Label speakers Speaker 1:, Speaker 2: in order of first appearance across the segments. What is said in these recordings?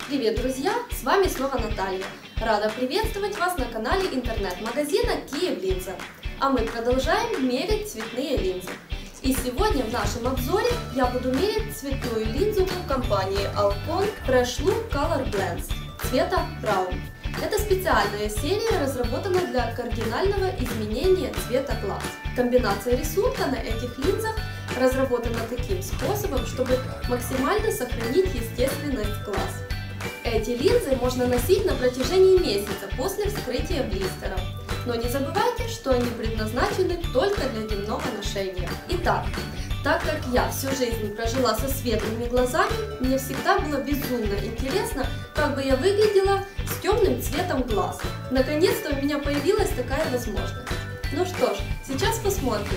Speaker 1: Привет, друзья! С вами снова Наталья. Рада приветствовать вас на канале интернет-магазина Kyiv Linza. А мы продолжаем мерить цветные линзы. И сегодня в нашем обзоре я буду мерить цветную линзу компании Alcon Fresh Look Color Blends цвета Brown. Это специальная серия, разработана для кардинального изменения цвета глаз. Комбинация рисунка на этих линзах разработана таким способом, чтобы максимально сохранить естественность глаз. Эти линзы можно носить на протяжении месяца после вскрытия блистеров. Но не забывайте, что они предназначены только для дневного ношения. Итак, так как я всю жизнь прожила со светлыми глазами, мне всегда было безумно интересно, как бы я выглядела с темным цветом глаз. Наконец-то у меня появилась такая возможность. Ну что ж, сейчас посмотрим.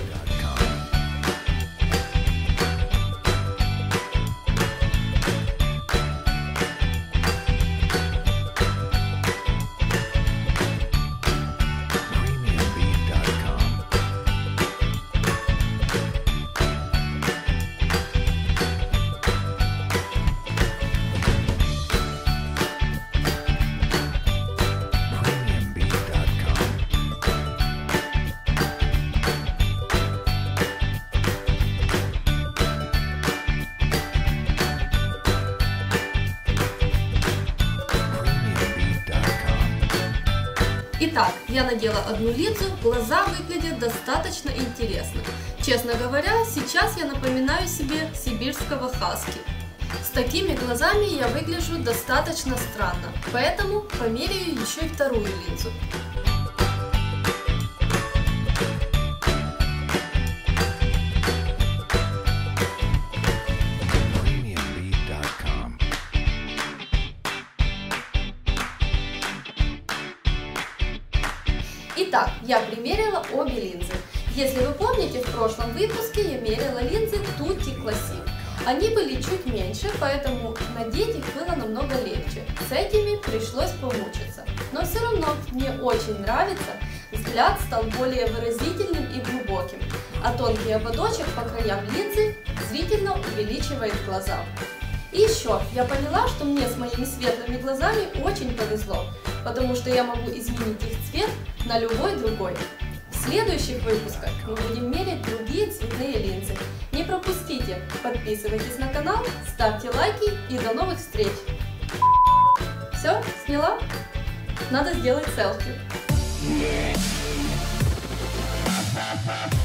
Speaker 1: Итак, я надела одну линзу, глаза выглядят достаточно интересно. Честно говоря, сейчас я напоминаю себе сибирского хаски. С такими глазами я выгляжу достаточно странно, поэтому померяю еще и вторую линзу. Итак, я примерила обе линзы. Если вы помните, в прошлом выпуске я мерила линзы Tutti Classic. Они были чуть меньше, поэтому надеть их было намного легче. С этими пришлось помучиться. Но все равно мне очень нравится. Взгляд стал более выразительным и глубоким, а тонкий ободочек по краям линзы зрительно увеличивает глаза. И еще я поняла, что мне с моими светлыми глазами очень повезло, потому что я могу изменить их цвет на любой другой. В следующих выпусках мы будем мерить другие цветные линзы. Не пропустите, подписывайтесь на канал, ставьте лайки и до новых встреч! Все, сняла? Надо сделать селфи.